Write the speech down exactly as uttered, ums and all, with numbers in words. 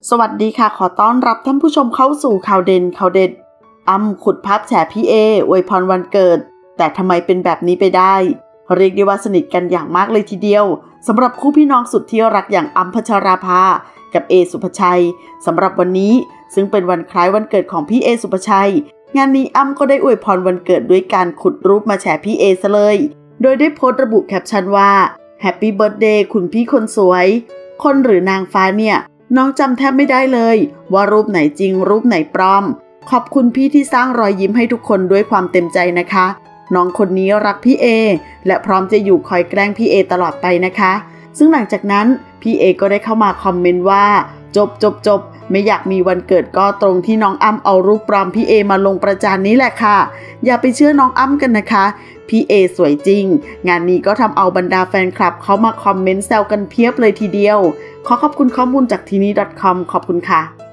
สวัสดีค่ะขอต้อนรับท่านผู้ชมเข้าสู่ข่าวเด่นข่าวเด็ดอ้ำขุดภาพแฉพี่เออวยพรวันเกิดแต่ทำไมเป็นแบบนี้ไปได้เรียกได้ว่าสนิทกันอย่างมากเลยทีเดียวสำหรับคู่พี่น้องสุดที่รักอย่างอ้ำพัชราภากับเอสุภชัยสำหรับวันนี้ซึ่งเป็นวันคล้ายวันเกิดของพี่เอสุภชัยงานนี้อ้ำก็ได้อวยพรวันเกิดด้วยการขุดรูปมาแฉพี่เอซะเลยโดยได้โพสต์ระบุแคปชั่นว่า Happy Birthday คุณพี่คนสวยคนหรือนางฟ้าเนี่ยน้องจำแทบไม่ได้เลยว่ารูปไหนจริงรูปไหนปลอมขอบคุณพี่ที่สร้างรอยยิ้มให้ทุกคนด้วยความเต็มใจนะคะน้องคนนี้รักพี่เอและพร้อมจะอยู่คอยแกล้งพี่เอตลอดไปนะคะซึ่งหลังจากนั้นพี่เอก็ได้เข้ามาคอมเมนต์ว่าจบจบจบไม่อยากมีวันเกิดก็ตรงที่น้องอ้ำเอารูปปลอมพี่เอมาลงประจานนี้แหละค่ะอย่าไปเชื่อน้องอ้ำกันนะคะพี่เอสวยจริงงานนี้ก็ทำเอาบรรดาแฟนคลับเขามาคอมเมนต์แซวกันเพียบเลยทีเดียวขอขอบคุณข้อมูลจากทีนี่ .com ขอบคุณค่ะ